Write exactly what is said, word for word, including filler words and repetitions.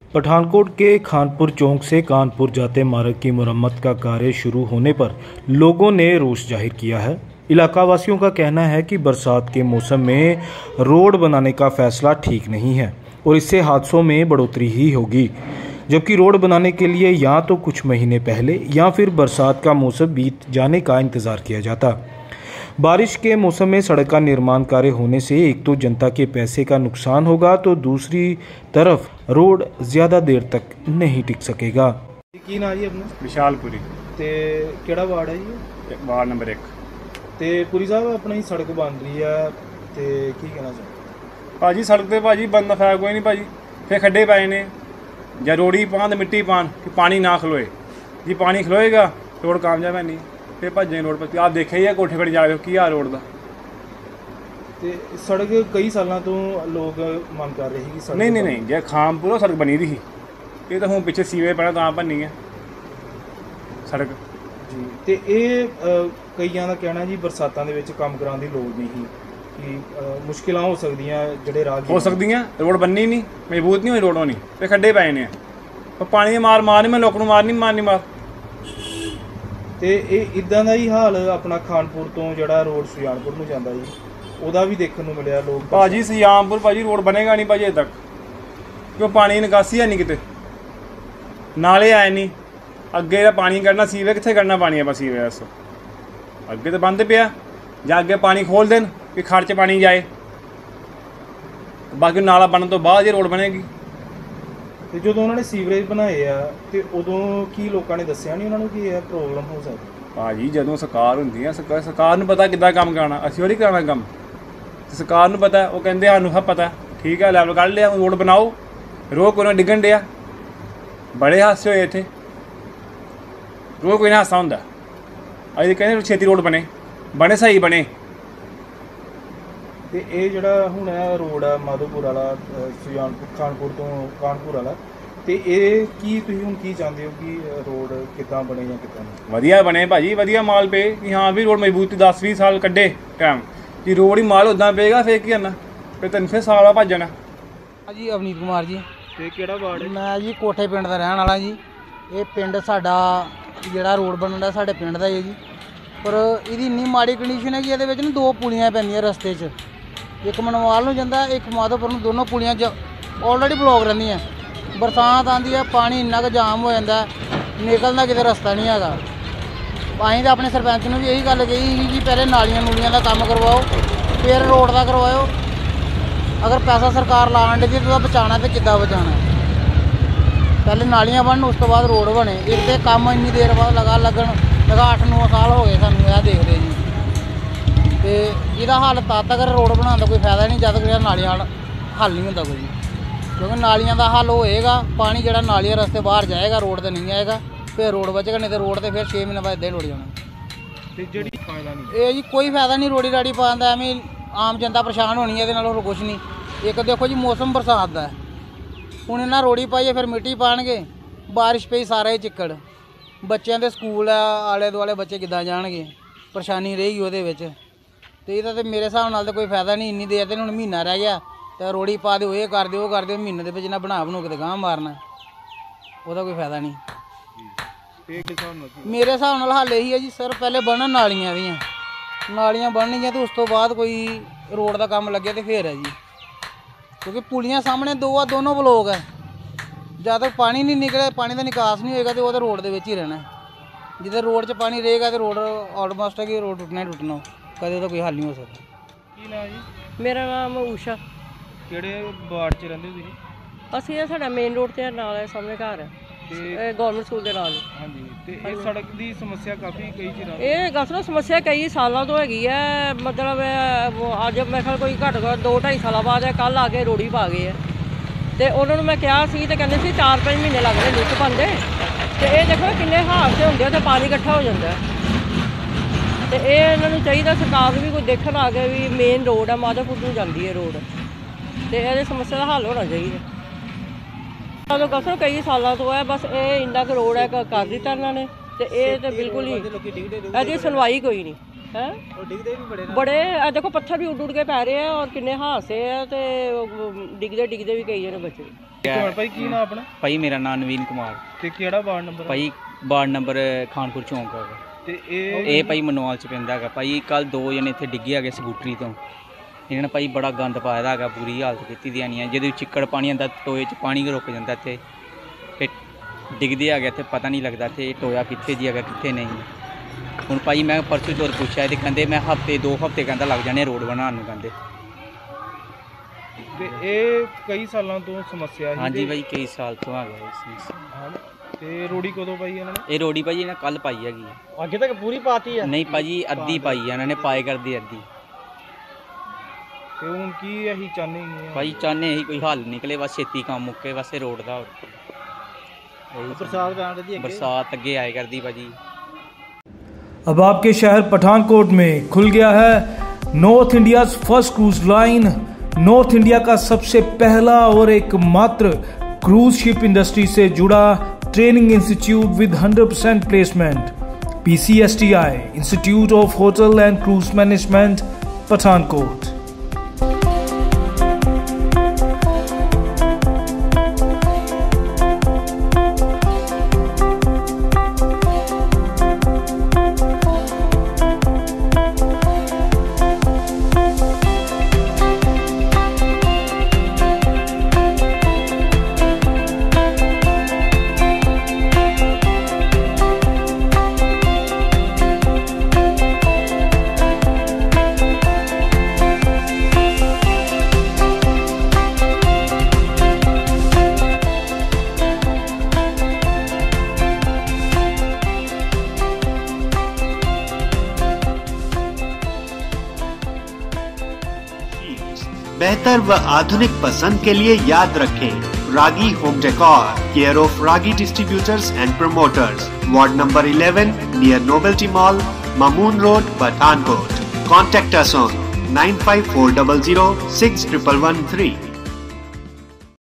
पठानकोट के खानपुर चौक से कानपुर जाते मार्ग की मुरम्मत का कार्य शुरू होने पर लोगों ने रोष जाहिर किया है। इलाका वासियों का कहना है कि बरसात के मौसम में रोड बनाने का फैसला ठीक नहीं है और इससे हादसों में बढ़ोतरी ही होगी, जबकि रोड बनाने के लिए या तो कुछ महीने पहले या फिर बरसात का मौसम बीत जाने का इंतज़ार किया जाता। बारिश के मौसम में सड़क का निर्माण कार्य होने से एक तो जनता के पैसे का नुकसान होगा, तो दूसरी तरफ रोड ज़्यादा देर तक नहीं टिक सकेगा। की ना जी अपना विशालपुरी ते केड़ा वार्ड है जी? वार्ड नंबर एक। ते पुरी साहब अपनी सड़क बन रही है ते की कहना चाहते भाजी सड़क ते भाजी बनना फायदा कोई नहीं भाजी, फिर खड्डे पाए ने या रोड़ी पान तो मिट्टी पान कि पानी ना खलोए जी, पानी खलोएगा रोड कामयाब है नहीं, फिर भजे रोड पर आप देखे ही है कोठे पर जा रहे हो की हाल रोड का। ते सड़क कई सालों तो लोग मंग कर रहे कि सड़क नहीं नहीं नहीं जे खामपुर सड़क बनी दी ये तो हूँ पिछले सीवे पड़ा तो बननी है सड़क जी। ते ਇਹ ਕਈਆਂ ਦਾ ਕਹਿਣਾ ਜੀ ਬਰਸਾਤਾਂ ਦੇ ਵਿੱਚ ਕੰਮ ਕਰਾਉਣ ਦੀ ਲੋੜ ਨਹੀਂ ਸੀ ਕਿ ਮੁਸ਼ਕਿਲਾਂ ਹੋ ਸਕਦੀਆਂ ਜਿਹੜੇ ਰਾਹ हो सकदियां, रोड बननी नहीं मजबूत नहीं हुई रोड होनी, फिर खड्डे पाए ने पर पानी की मार मारनी मैं लोगों मारनी मारनी मार। ਤੇ ਇਹ ਇਦਾਂ ਦਾ ਹੀ ਹਾਲ ਆਪਣਾ ਖਾਨਪੁਰ ਤੋਂ ਜਿਹੜਾ ਰੋਡ ਸੁਜਾਨਪੁਰ ਨੂੰ ਜਾਂਦਾ ਜੀ ਉਹਦਾ ਵੀ ਦੇਖਣ ਨੂੰ ਮਿਲਿਆ। ਲੋਕ ਭਾਜੀ ਸੁਜਾਨਪੁਰ ਭਾਜੀ ਰੋਡ ਬਣੇਗਾ ਨਹੀਂ ਭਾਜੀ ਅਜੇ ਤੱਕ, ਕਿਉਂ ਪਾਣੀ ਨਿਕਾਸੀ ਹੈ ਨਹੀਂ ਕਿਤੇ, ਨਾਲੇ ਆਏ ਨਹੀਂ ਅੱਗੇ ਦਾ ਪਾਣੀ ਕੱਢਣਾ ਸੀਵੇ ਕਿੱਥੇ ਕੱਢਣਾ ਪਾਣੀ ਆਪਾਂ ਸੀਵੇ ਦੱਸੋ, ਅੱਗੇ ਤਾਂ ਬੰਦ ਪਿਆ ਜਾਂ ਅੱਗੇ ਪਾਣੀ ਖੋਲ ਦੇਣ ਕਿ ਖੜ 'ਚ ਪਾਣੀ ਜਾਏ, ਬਾਕੀ ਨਾਲਾ ਬਣਨ ਤੋਂ ਬਾਅਦ ਇਹ ਰੋਡ ਬਣੇਗੀ। ਤੇ ਜਦੋਂ ਉਹਨਾਂ ਨੇ ਸੀਵਰੇਜ ਬਣਾਏ ਆ ਤੇ ਉਦੋਂ ਕੀ ਲੋਕਾਂ ਨੇ ਦੱਸਿਆ ਨਹੀਂ ਉਹਨਾਂ ਨੂੰ ਕਿ ਇਹ ਪ੍ਰੋਬਲਮ ਹੋ ਸਕਦੀ? ਭਾਜੀ ਜਦੋਂ ਸਰਕਾਰ ਹੁੰਦੀ ਆ ਸਰਕਾਰ ਸਰਕਾਰ ਨੂੰ ਪਤਾ ਕਿੱਦਾਂ ਕੰਮ ਕਰਾਉਣਾ, ਅਸੀਂ ਥੋੜ੍ਹੀ ਕਰਾਉਣਾ ਕੰਮ, ਸਰਕਾਰ ਨੂੰ ਪਤਾ, ਉਹ ਕਹਿੰਦੇ ਸਾਨੂੰ ਸਭ ਪਤਾ ਠੀਕ ਹੈ ਲੈਵਲ ਕੱਢ ਲਿਆ ਰੋਡ ਬਣਾਓ, ਰੋਜ਼ ਕੋਈ ਨਾ ਡਿੱਗਣ ਡਿਆ, ਬੜੇ ਹਾਦਸੇ ਹੋਏ ਇੱਥੇ ਰੋਜ਼ ਕੋਈ ਨਾ ਹਾਦਸਾ ਹੁੰਦਾ, ਅਸੀਂ ਕਹਿੰਦੇ ਛੇਤੀ ਰੋਡ ਬਣੇ ਬਣੇ ਸਹੀ ਬਣੇ। ਤੇ ਇਹ ਜਿਹੜਾ ਹੁਣ ਇਹ ਰੋਡ ਆ ਮਾਧੋਪੁਰ ਵਾਲਾ ਸੁਜਾਨਪੁਰ ਖਾਨਪੁਰ ਤੋਂ ਕਾਨਪੁਰ ਵਾਲਾ, ਤੇ ਇਹ ਕੀ ਤੁਸੀਂ ਹੁਣ ਕੀ ਚਾਹੁੰਦੇ ਹੋ ਕਿ ਰੋਡ ਕਿੱਦਾਂ ਬਣੇ ਜਾਂ ਕਿੱਦਾਂ ਨਹੀਂ? ਵਧੀਆ ਬਣੇ ਭਾਜੀ, ਵਧੀਆ ਮਾਲ ਪਏ ਕਿ ਹਾਂ ਵੀ ਰੋਡ ਮਜ਼ਬੂਤੀ ਦਸ ਵੀਹ ਸਾਲ ਕੱਢੇ ਟਾਈਮ ਜੀ, ਰੋਡ ਹੀ ਮਾਲ ਉੱਦਾਂ ਪਏਗਾ ਫਿਰ ਕੀ ਕਰਨਾ, ਫਿਰ ਤਿੰਨ ਛੇ ਸਾਲ ਆ ਭੱਜਣਾ। ਜੀ ਅਵਨੀਤ ਕੁਮਾਰ ਜੀ। ਤੇ ਕਿਹੜਾ ਵਾਰਡ ਹੈ? ਮੈਂ ਜੀ ਕੋਠੇ ਪਿੰਡ ਦਾ ਰਹਿਣ ਵਾਲਾ ਜੀ। ਇਹ ਪਿੰਡ ਸਾਡਾ ਜਿਹੜਾ ਰੋਡ ਬਣਨ ਦਾ ਸਾਡੇ ਪਿੰਡ ਦਾ ਹੈ ਜੀ, ਪਰ ਇਹਦੀ ਇੰਨੀ ਮਾੜੀ ਕੰਡੀਸ਼ਨ ਹੈ ਕਿ ਇਹਦੇ ਵਿੱਚ ਨਾ ਦੋ ਪੁਲੀਆਂ ਪੈਂਦੀਆਂ ਰਸਤੇ 'ਚ, ਇੱਕ ਮਨਵਾਲ ਨੂੰ ਜਾਂਦਾ ਇੱਕ ਮਾਧੋਪੁਰ ਨੂੰ, ਦੋਨੋਂ ਪੁਲੀਆਂ ਜ ਆਲਰੇਡੀ ਬਲੌਕ ਰਹਿੰਦੀਆਂ। ਬਰਸਾਤ ਆਉਂਦੀ ਹੈ ਪਾਣੀ ਇੰਨਾ ਕੁ ਜਾਮ ਹੋ ਜਾਂਦਾ, ਨਿਕਲਣ ਦਾ ਕਿਤੇ ਰਸਤਾ ਨਹੀਂ ਹੈਗਾ। ਅਸੀਂ ਤਾਂ ਆਪਣੇ ਸਰਪੰਚ ਨੂੰ ਵੀ ਇਹੀ ਗੱਲ ਕਹੀ ਸੀ ਕਿ ਪਹਿਲੇ ਨਾਲੀਆਂ ਨੂਲੀਆਂ ਦਾ ਕੰਮ ਕਰਵਾਓ ਫਿਰ ਰੋਡ ਦਾ ਕਰਵਾਇਓ, ਅਗਰ ਪੈਸਾ ਸਰਕਾਰ ਲਾਉਣ ਲੱਗੀ ਤਾਂ ਬਚਾਉਣਾ ਤੇ ਕਿੱਦਾਂ ਬਚਾਉਣਾ, ਪਹਿਲੇ ਨਾਲੀਆਂ ਬਣਨ ਉਸ ਤੋਂ ਬਾਅਦ ਰੋਡ ਬਣੇ। ਇੱਕ ਤਾਂ ਕੰਮ ਇੰਨੀ ਦੇਰ ਬਾਅਦ ਲਗਾ ਲੱਗਣ ਲਗਾ ਅੱਠ ਨੌ ਸਾਲ ਹੋ ਗਏ ਸਾਨੂੰ ਇਹ ਦੇਖਦੇ ਜੀ, ਤੇ ਇਹਦਾ ਹੱਲ ਤਦ ਤੱਕ ਰੋਡ ਬਣਾਉਣ ਦਾ ਕੋਈ ਫਾਇਦਾ ਨਹੀਂ ਜਦ ਤੱਕ ਨਾਲੀਆਂ ਹੱਲ ਨਹੀਂ ਹੁੰਦਾ ਕੋਈ, ਕਿਉਂਕਿ ਨਾਲੀਆਂ ਦਾ ਹੱਲ ਹੋਏਗਾ ਪਾਣੀ ਜਿਹੜਾ ਨਾਲੀਆਂ ਰਸਤੇ ਬਾਹਰ ਜਾਏਗਾ ਰੋਡ ਤੇ ਨਹੀਂ ਆਏਗਾ, ਫਿਰ ਰੋਡ ਬਚੇਗਾ, ਨਹੀਂ ਤੇ ਰੋਡ ਤੇ ਫਿਰ ਛੇ ਮਹੀਨੇ ਬਾਅਦ ਇੱਦਾਂ ਹੀ ਰੁੜ ਜਾਣਾ। ਤੇ ਜਿਹੜੀ ਫਾਇਦਾ ਨਹੀਂ ਇਹ ਜੀ ਕੋਈ ਫਾਇਦਾ ਨਹੀਂ ਰੋੜੀ ਰਾੜੀ ਪਾਉਣ ਦਾ, ਐਵੇਂ ਆਮ ਜਨਤਾ ਪਰੇਸ਼ਾਨ ਹੋਣੀ ਇਹਦੇ ਨਾਲ ਹੋਰ ਕੁਛ ਨਹੀਂ। ਇੱਕ ਦੇਖੋ ਜੀ ਮੌਸਮ ਬਰਸਾਤ ਦਾ, ਹੁਣ ਇਹਨਾਂ ਰੋੜੀ ਪਾਈਏ ਫਿਰ ਮਿੱਟੀ ਪਾਣਗੇ, ਬਾਰਿਸ਼ ਪਈ ਸਾਰਾ ਹੀ ਚਿੱਕੜ, ਬੱਚਿਆਂ ਦੇ ਸਕੂਲ ਆ ਆਲੇ ਦੁਆਲੇ ਬੱਚੇ ਕਿੱਦਾਂ ਜਾਣਗੇ, ਪਰੇਸ਼ਾਨੀ ਰਹੇਗੀ ਉਹਦੇ ਵਿੱਚ। ਤੇ ਇਹਦਾ ਤੇ ਮੇਰੇ ਹਿਸਾਬ ਨਾਲ ਤਾਂ ਕੋਈ ਫਾਇਦਾ ਨਹੀਂ, ਇੰਨੀ ਦੇਰ ਤੇ ਹੁਣ ਮਹੀਨਾ ਰਹਿ ਗਿਆ ਤੇ ਰੋੜੀ ਪਾ ਦਿਓ ਇਹ ਕਰ ਦਿਓ ਉਹ ਕਰ ਦਿਓ, ਮਹੀਨੇ ਦੇ ਵਿੱਚ ਇਹਨਾਂ ਬਣਾ ਬਣੂ ਕੇ ਤੇ ਗਾਂਹ ਮਾਰਨਾ, ਉਹਦਾ ਕੋਈ ਫਾਇਦਾ ਨਹੀਂ। ਮੇਰੇ ਹਿਸਾਬ ਨਾਲ ਹੱਲ ਇਹੀ ਹੈ ਜੀ ਸਰ, ਪਹਿਲੇ ਬਣਨ ਨਾਲੀਆਂ ਦੀਆਂ, ਨਾਲੀਆਂ ਬਣਨਗੀਆਂ ਤੇ ਉਸ ਤੋਂ ਬਾਅਦ ਕੋਈ ਰੋਡ ਦਾ ਕੰਮ ਲੱਗੇ ਤੇ ਫੇਰ ਹੈ ਜੀ, ਕਿਉਂਕਿ ਪੁਲੀਆਂ ਸਾਹਮਣੇ ਦੋ ਆ ਦੋਨੋਂ ਬਲੋਕ ਹੈ, ਜਦ ਤੱਕ ਪਾਣੀ ਨਹੀਂ ਨਿਕਲੇ ਪਾਣੀ ਦਾ ਨਿਕਾਸ ਨਹੀਂ ਹੋਏਗਾ ਤੇ ਉਹ ਤਾਂ ਰੋਡ ਦੇ ਵਿੱਚ ਹੀ ਰਹਿਣਾ, ਜਿੱਥੇ ਰੋਡ 'ਚ ਪਾਣੀ ਰਹੇਗਾ ਤੇ ਰੋਡ ਆਲਮੋਸਟ ਹੈ ਕਿ ਰੋਡ ਟੁੱਟਣਾ ਹੀ ਟੁੱਟਣਾ, ਕਦੇ ਉਹਦਾ ਕੋਈ ਹੱਲ ਨਹੀਂ ਹੋ ਸਕਦਾ। ਕੀ ਨਾਂ ਜੀ? ਮੇਰਾ ਨਾਮ ਊਸ਼ਾ। ਕਿਹੜੇ ਵਾਰਡ 'ਚ ਰਹਿੰਦੇ ਹੋ ਤੁਸੀਂ? ਅਸੀਂ ਇਹ ਸਾਡਾ ਮੇਨ ਰੋਡ ਤੇ ਨਾਲ ਹੈ, ਸਾਹਮਣੇ ਘਰ ਹੈ ਤੇ ਗਵਰਨਮੈਂਟ ਸਕੂਲ ਦੇ ਨਾਲ। ਹਾਂਜੀ, ਤੇ ਇਹ ਸੜਕ ਦੀ ਸਮੱਸਿਆ ਕਾਫੀ ਕਈ ਚਿਰਾਂ ਇਹ ਗੱਲ ਸਮੱਸਿਆ ਕਈ ਸਾਲਾਂ ਤੋਂ ਹੈਗੀ ਹੈ, ਮਤਲਬ ਅੱਜ ਮੇਰੇ ਖਿਆਲ ਕੋਈ ਘੱਟ ਘੱਟ ਦੋ ਢਾਈ ਸਾਲਾਂ ਬਾਅਦ ਹੈ, ਕੱਲ੍ਹ ਆ ਕੇ ਰੋੜੀ ਪਾ ਗਏ ਹੈ, ਤੇ ਉਹਨਾਂ ਨੂੰ ਮੈਂ ਕਿਹਾ ਸੀ ਤੇ ਕਹਿੰਦੇ ਸੀ ਚਾਰ ਪੰਜ ਮਹੀਨੇ ਲੱਗਦੇ ਲੁੱਕ ਪਾਉਂਦੇ, ਤੇ ਇਹ ਦੇਖੋ ਕਿੰਨੇ ਹਾਦਸੇ ਹੁੰਦੇ ਆ ਤੇ ਪਾਣੀ ਇਕੱਠਾ ਹੋ ਜਾਂਦਾ, ਤੇ ਇਹ ਇਹਨਾਂ ਨੂੰ ਚਾਹੀਦਾ ਸਰਕਾਰ ਨੂੰ ਵੀ ਕੋਈ ਦੇਖਣ ਆ ਕੇ ਵੀ ਮੇਨ ਰੋਡ ਹੈ ਮਾਧੋਪੁਰ ਨੂੰ ਜਾਂਦੀ ਹੈ ਰੋਡ, ਤੇ ਇਹਦੀ ਸਮੱਸਿਆ ਦਾ ਹੱਲ ਹੋਣਾ ਚਾਹੀਦਾ। ਚਲੋ ਕਸਰ ਕਈ ਸਾਲਾਂ ਤੋਂ ਹੈ, ਬਸ ਇਹ ਇੰਨਾ ਕੁ ਰੋਡ ਹੈ ਕਰ ਦਿੱਤਾ ਇਹਨਾਂ ਨੇ, ਤੇ ਇਹ ਤਾਂ ਬਿਲਕੁਲ ਹੀ ਇਹਦੀ ਸੁਣਵਾਈ ਕੋਈ ਨਹੀਂ। हैं ਉਹ ਡਿੱਗਦੇ ਵੀ ਬੜੇ बड़े आ देखो पत्थर भी उड़ उड़ के पै रहे हैं और किन्ने हादसे है ते डिगदे डिगदे भी कई जने बचे। ਕਿਉਂ ਭਾਈ ਕੀ ਨਾਮ ਆਪਣਾ ਭਾਈ ਮੇਰਾ ਨਾਮ ਨਵੀਨ ਕੁਮਾਰ। ਤੇ ਕਿਹੜਾ ਵਾਰਡ ਨੰਬਰ ਭਾਈ ਵਾਰਡ ਨੰਬਰ ਖਾਨਪੁਰ ਚੌਂਕ ਹੈਗਾ ਤੇ ਇਹ ਇਹ ਭਾਈ ਮਨਵਾਲ ਚ ਪੈਂਦਾ ਹੈਗਾ। ਭਾਈ ਕੱਲ ਦੋ ਜਣੇ ਇੱਥੇ ਡਿੱਗੇ ਹੈਗੇ ਸਕੂਟਰੀ ਤੋਂ। ਇਹਨਾਂ ਨੇ ਭਾਈ ਬੜਾ ਗੰਦ ਪਾਇਆ ਦਾ ਹੈਗਾ, ਬੁਰੀ ਹਾਲਤ ਕੀਤੀ ਦੀਆਂ ਨਹੀਂ ਹੈ। ਜਦੋਂ ਚਿੱਕੜ ਪਾਣੀ ਆਉਂਦਾ ਟੋਏ 'ਚ ਪਾਣੀ ਰੁਕ ਜਾਂਦਾ ਇੱਥੇ ਤੇ ਡਿੱਗਦੇ ਹੈਗੇ ਇੱਥੇ ਪਤਾ ਨਹੀਂ ਲੱਗਦਾ ਇੱਥੇ ਟੋਇਆ ਕਿੱਥੇ ਜੀ ਹੈਗਾ ਕਿੱਥੇ ਨਹੀਂ। ਹੁਣ ਭਾਈ ਮੈਂ ਪਰਸੋਂ ਚੋਰ ਪੁੱਛਿਆ ਤੇ ਕਹਿੰਦੇ ਮੈਂ ਹਫ਼ਤੇ ਦੋ ਹਫ਼ਤੇ ਕਹਿੰਦਾ ਲੱਗ ਜਾਣੇ ਰੋਡ ਬਣਾਉਣ ਨੂੰ ਕਹਿੰਦੇ। ਤੇ ਇਹ ਕਈ ਸਾਲਾਂ ਤੋਂ ਸਮੱਸਿਆ ਹੈ ਹਾਂਜੀ ਭਾਈ ਕਈ ਸਾਲ ਤੋਂ ਆ ਗਿਆ ਇਸ ਤੇ ਰੋੜੀ ਕਦੋਂ ਪਾਈ ਇਹਨਾਂ ਨੇ? ਇਹ ਰੋਡੀ ਭਾਜੀ ਇਹਨਾਂ ਕੱਲ ਪਾਈ ਹੈਗੀ ਹੈ। ਅੱਗੇ ਤੱਕ ਪੂਰੀ ਪਾਤੀ ਹੈ? ਨਹੀਂ ਭਾਜੀ ਅੱਧੀ ਪਾਈ ਹੈ ਇਹਨਾਂ ਨੇ, ਪਾਏ ਕਰਦੀ ਅੱਧੀ। ਤੇ ਹੁਣ ਕੀ ਅਸੀਂ ਚਾਹੁੰਦੇ ਹਾਂ ਭਾਈ ਚਾਹੁੰਦੇ ਇਹੀ ਕੋਈ ਹੱਲ ਨਿਕਲੇ ਬਸ ਛੇਤੀ ਕੰਮ ਮੁੱਕੇ ਬਸ ਇਹ ਰੋਡ ਦਾ। ਬਰਸਾਤ ਪੈਣ ਦੀ बरसात अगे आए करती भाजी। अब आपके शहर पठानकोट में खुल गया है north India first cruise line. North India का सबसे पहला और एकमात्र क्रूज शिप इंडस्ट्री से जुड़ा training institute with hundred percent placement. P C S T I institute of hotel and cruise management Pathankot. बेहतर व आधुनिक पसंद के लिए याद रखें Ragi home decor, care of Ragi distributors and promoters, ward number eleven near novelty mall, Mamun road, Pathankot. Contact us on nine five four zero zero six one one one three.